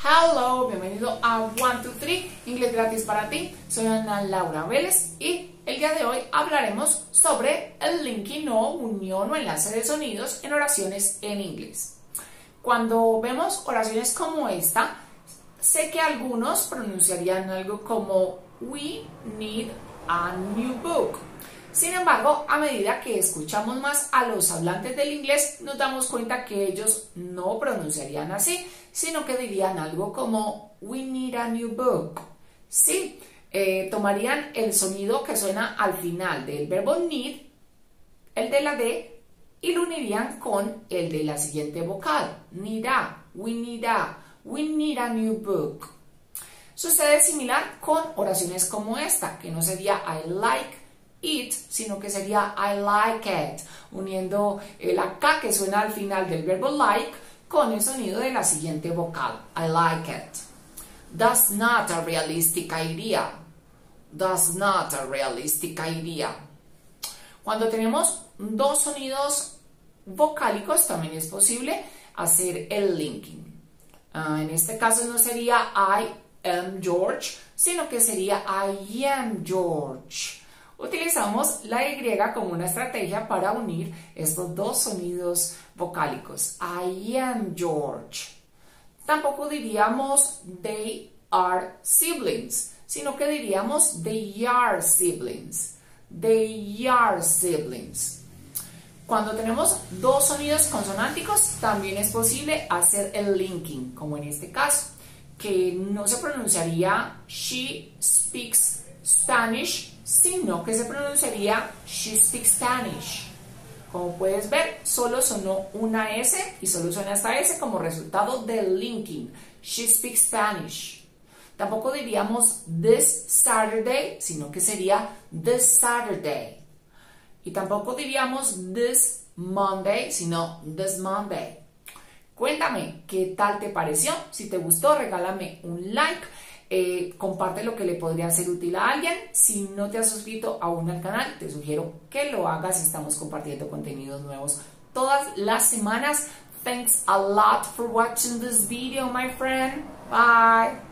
Hello, bienvenido a 1, 2, 3, Inglés Gratis para ti. Soy Ana Laura Vélez y el día de hoy hablaremos sobre el linking o unión o enlace de sonidos en oraciones en inglés. Cuando vemos oraciones como esta, sé que algunos pronunciarían algo como We need a new book. Sin embargo, a medida que escuchamos más a los hablantes del inglés, nos damos cuenta que ellos no pronunciarían así, sino que dirían algo como We need a new book. Sí, tomarían el sonido que suena al final del verbo need, el de la D, y lo unirían con el de la siguiente vocal, need a, we need a new book. Sucede similar con oraciones como esta, que no sería I like it, sino que sería I like it, uniendo la K que suena al final del verbo like con el sonido de la siguiente vocal, I like it. That's not a realistic idea. That's not a realistic idea. Cuando tenemos dos sonidos vocálicos, también es posible hacer el linking. En este caso no sería I am George, sino que sería I am George. Utilizamos la Y como una estrategia para unir estos dos sonidos vocálicos. I am George. Tampoco diríamos they are siblings, sino que diríamos they are siblings. They are siblings. Cuando tenemos dos sonidos consonánticos, también es posible hacer el linking, como en este caso, que no se pronunciaría she speaks Spanish, sino que se pronunciaría she speaks Spanish. Como puedes ver, solo sonó una S y solo suena esta S como resultado del linking. She speaks Spanish. Tampoco diríamos this Saturday, sino que sería this Saturday. Y tampoco diríamos this Monday, sino this Monday. Cuéntame, ¿qué tal te pareció? Si te gustó, regálame un like. Comparte lo que le podría ser útil a alguien. Si no te has suscrito aún al canal, te sugiero que lo hagas. Estamos compartiendo contenidos nuevos todas las semanas. Thanks a lot for watching this video, my friend. Bye.